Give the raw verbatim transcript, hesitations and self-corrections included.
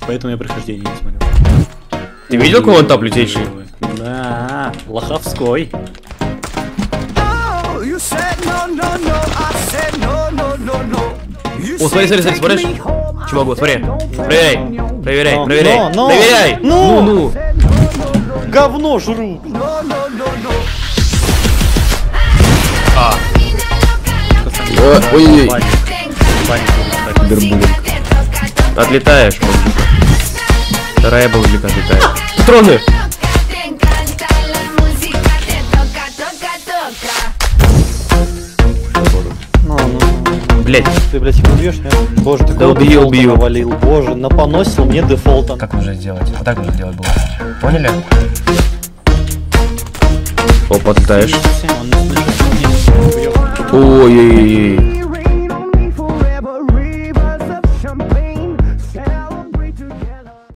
Поэтому я прохождение не смотрю. Ты видел, какой он топ лютейший? Да, Лоховской. О, смотри, смотри, смотри, смотришь? Чувак, смотри. Проверяй, проверяй, Но, проверяй, но, но, проверяй. но. Ну, ну. Говно жру. А. Ой-ой-ой. Отлетаешь, бомжика. Вторая бомжика отлетает. Строны! Ну, ну. Блять. Ты, блядь, его убьешь, нет? Боже, ты Да убью, дефолта убью. навалил. Боже, напоносил мне дефолтом. Как нужно сделать? Вот так нужно делать было. Поняли? О, подлетаешь. Он не слышит, он не слышит. Ой-ой-ой.